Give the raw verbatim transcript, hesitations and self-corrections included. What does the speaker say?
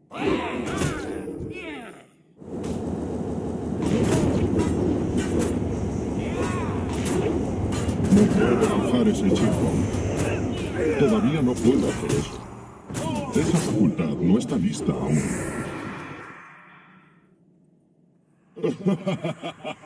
No puedo lanzar ese hechizo. Todavía no puedo hacer eso. Esa facultad no está lista aún.